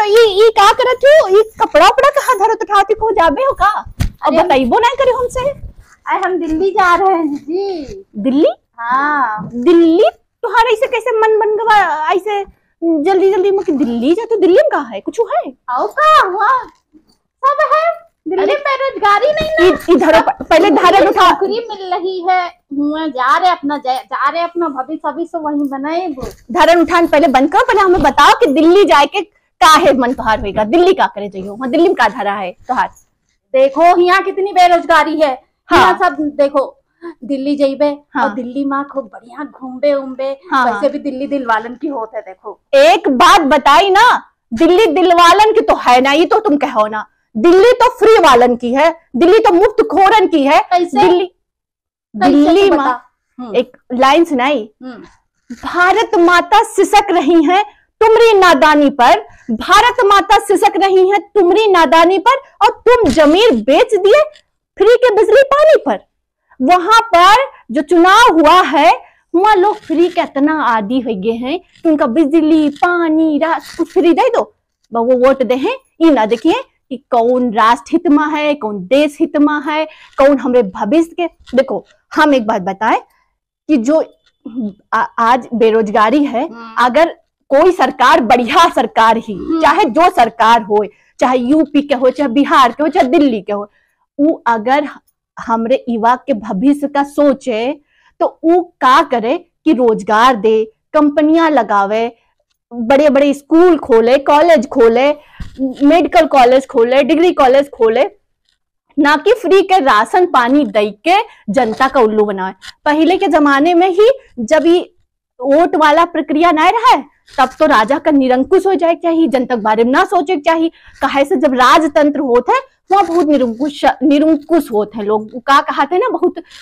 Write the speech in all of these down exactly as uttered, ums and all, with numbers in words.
ये ये का करत हो? ये कपड़ा उपड़ा कहाँ धरत उठाती को जाबे हो का? अब बताइबो नहीं करे हमसे। अरे हम दिल्ली जा रहे हैं जी। दिल्ली? हाँ दिल्ली तुम्हारा ऐसे कैसे मन बन गवा ऐसे जल्दी जल्दी में दिल्ली जा? तो दिल्ली में कहाँ है? कुछ है? आओ का हुआ सब है दिल्ली में, रोजगारी नहीं ना। इधर पहले धारण उठा, नौकरी मिल रही है, हुआ जा रहे अपना जा, जा रहे अपना भविष्य भविष्य वही बनाए। धारण उठान पहले बंद करो, पहले हमें बताओ कि दिल्ली जाए के का है मन तुहार होगा? दिल्ली का करे जाइयो? वहाँ दिल्ली में का धारा है तुहार? देखो यहाँ कितनी बेरोजगारी है। हाँ सब देखो दिल्ली जाइबे। हाँ। और दिल्ली में खूब बढ़िया घूमबे उमबे। हाँ। वैसे भी दिल्ली दिलवालन की होत है। देखो एक बात बताई ना, दिल्ली दिलवालन की तो है ना, ये तो तुम कहो ना। दिल्ली तो फ्री वालन की है, दिल्ली तो मुफ्त खोरन की है। दिल्ली दिल्ली में एक लाइन सुनाई, भारत माता सिसक रही है तुमरी नादानी पर, भारत माता सिसक रही है तुमरी नादानी पर, और तुम जमीर बेच दिए फ्री के बिजली पानी पर। वहां पर जो चुनाव हुआ है वहां लोग फ्री के इतना आदि हो गए हैं कि उनका बिजली पानी रात फ्री दे दो, वो वोट दे हैं। ये ना देखिए कि कौन राष्ट्र हित में है, कौन देश हित में है, कौन हमारे भविष्य के। देखो हम एक बात बताएं कि जो आ, आज बेरोजगारी है, अगर कोई सरकार बढ़िया सरकार ही, चाहे जो सरकार हो, चाहे यूपी के हो, चाहे बिहार के हो, चाहे दिल्ली के हो, वो अगर हमरे युवा के भविष्य का सोचे तो वो का करे कि रोजगार दे, कंपनियां लगावे, बड़े बड़े स्कूल खोले, कॉलेज खोले, मेडिकल कॉलेज खोले, डिग्री कॉलेज खोले, ना कि फ्री के राशन पानी दे के जनता का उल्लू बनाए। पहले के जमाने में ही जब ये वोट वाला प्रक्रिया नहीं रहा है, तब तो राजा का निरंकुश हो जाए चाहिए, जनता के बारे में ना सोचे चाहिए। कहे से जब राजतंत्र होता है वहाँ बहुत निरंकुश निरंकुश होते हैं लोग, का कहते हैं ना,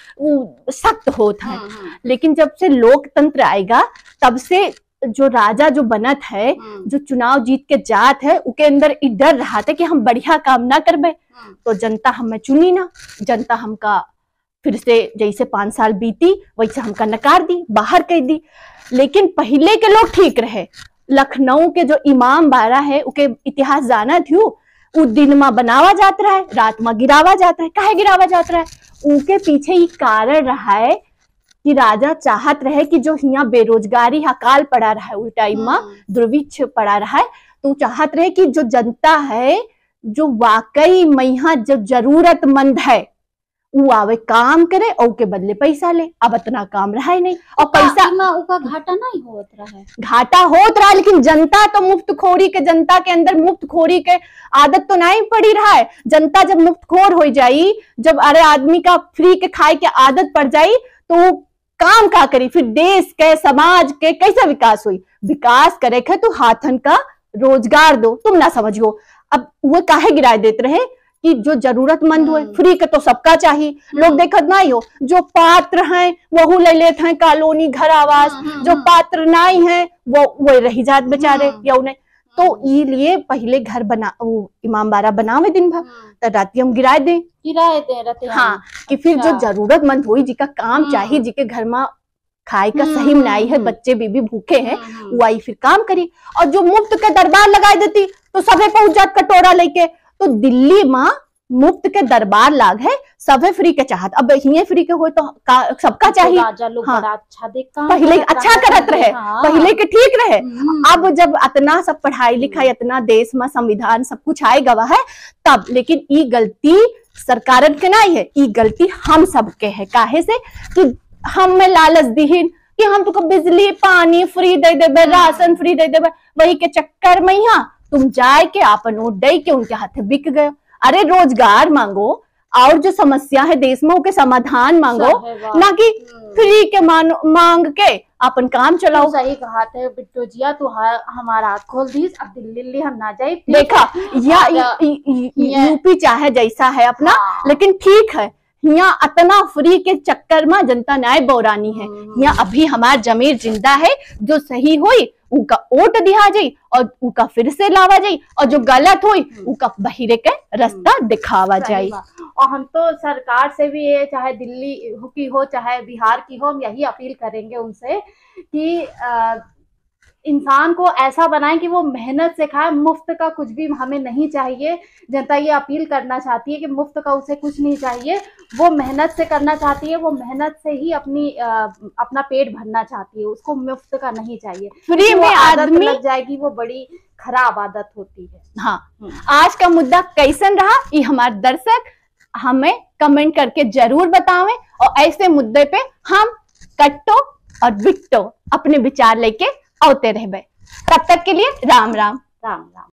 बहुत सख्त होता है। लेकिन जब से लोकतंत्र आएगा तब से जो राजा जो बनत है, जो चुनाव जीत के जात है, उसके अंदर डर रहा था कि हम बढ़िया काम ना करबे तो जनता हमें चुनी ना, जनता हमका फिर से जैसे पांच साल बीती वैसे हमका नकार दी, बाहर कर दी। लेकिन पहले के लोग ठीक रहे। लखनऊ के जो इमाम बाड़ा है उके इतिहास जाना थी, वो दिन में बनावा जाता रहा है, रात में गिरावा जाता है। काहे गिरावा जाता है? उनके पीछे ये कारण रहा है कि राजा चाहत रहे कि जो यहाँ बेरोजगारी अकाल पड़ा रहा है, उस टाइम में दुर्भिक्ष पड़ा रहा है, तो चाहत रहे कि जो जनता है जो वाकई में यहाँ जो जरूरतमंद है वो आवे काम करे और के बदले पैसा ले। अब इतना काम रहा ही नहीं और पैसा उका घाटा नहीं होत रहा है। घाटा होत रहा, लेकिन जनता तो मुफ्त खोरी के, जनता के अंदर मुफ्त खोरी के आदत तो नहीं पड़ी रहा है। जनता जब मुफ्त खोर हो जाई, जब अरे आदमी का फ्री के खाए के आदत पड़ जाई तो वो काम का करी, फिर देश के समाज के कैसे विकास हुई? विकास करे खे तो हाथन का रोजगार दो, तुम ना समझो। अब वो काहे गिराए देते रहे कि जो जरूरतमंद हो, फ्री के तो सबका चाहिए। लोग देखत नहीं हो, जो पात्र हैं वो ले लेते हैं कॉलोनी घर आवास, जो पात्र नहीं है वो वो रही जात बेचारे या उन्हें। तो ये लिए पहले घर बना वो इमाम बाड़ा बनावे दिन भर, तो राती हम गिराए दे गिराए दे रहते हैं। हाँ कि फिर जो जरूरतमंद हुई, जिका काम चाहिए, जिके घर में खाए का सही बनाई है, बच्चे बीबी भूखे हैं, वो आई फिर काम करी। और जो मुफ्त के दरबार लगाई देती तो सभी पहुंच जात कटोरा लेके। तो दिल्ली में मुफ्त के दरबार लाग है, सभी फ्री के चाहत। अब ये फ्री के हो तो सबका चाहिए। राजा लोग हाँ, बड़ा अच्छा देखा, पहले अच्छा करत रहे, हाँ, पहले के ठीक रहे। अब जब इतना सब पढ़ाई लिखाई, इतना देश में संविधान सब कुछ आए गवा है तब, लेकिन ये गलती सरकार के नहीं है, ये गलती हम सबके है। काहे से कि हम में लालच दीहिन कि हम तुमको बिजली पानी फ्री दे देबे, राशन फ्री दे देबे, वही के चक्कर में यहाँ तुम जाए के आपन नोट दे के उनके हाथ बिक गए। अरे रोजगार मांगो और जो समस्या है देश में उसके समाधान मांगो, ना कि फ्री के मांग के अपन काम चलाओ। सही कहा थे बिट्टू जिया, तू हमारा आँख खोल दी। अब दिल्ली हम ना जाए, देखा या यूपी चाहे जैसा है अपना, लेकिन ठीक है यहाँ इतना फ्री के चक्कर में जनता न्याय बौरानी है। यहाँ अभी हमार जमीर जिंदा है, जो सही हुई उनका वोट दिया जाये और उनका फिर से लावा जाये, और जो गलत हुई उनका बहिरे के रास्ता दिखावा जाये। और हम तो सरकार से भी ये, चाहे दिल्ली की हो चाहे बिहार की हो, हम यही अपील करेंगे उनसे कि आ, इंसान को ऐसा बनाए कि वो मेहनत से खाए, मुफ्त का कुछ भी हमें नहीं चाहिए। जनता ये अपील करना चाहती है कि मुफ्त का उसे कुछ नहीं चाहिए, वो मेहनत से करना चाहती है, वो मेहनत से ही अपनी आ, अपना पेट भरना चाहती है, उसको मुफ्त का नहीं चाहिए। फ्री में आदमी लग जाएगी वो बड़ी खराब आदत होती है। हाँ, आज का मुद्दा कैसन रहा ये हमारे दर्शक हमें कमेंट करके जरूर बतावें, और ऐसे मुद्दे पे हम कट्टो और बिट्टो अपने विचार लेके आते रहबे। तब तक के लिए राम राम। राम राम।